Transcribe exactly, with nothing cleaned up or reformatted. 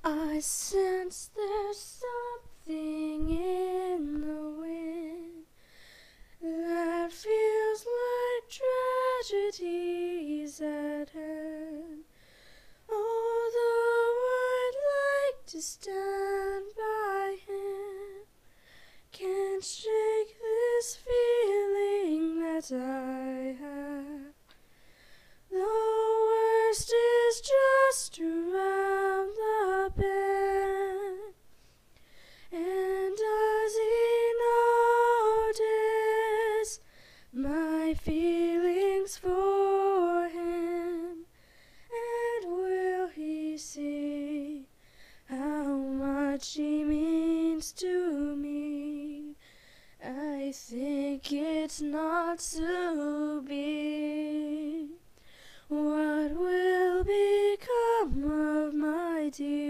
I sense there's something in the wind that feels like tragedies at hand. Although I'd like to stand by him, can't shake this feeling that I have. The worst is just around the bend, and does he notice my feelings for him? And will he see how much he means to me? I think it's not to be. What will become of my dear?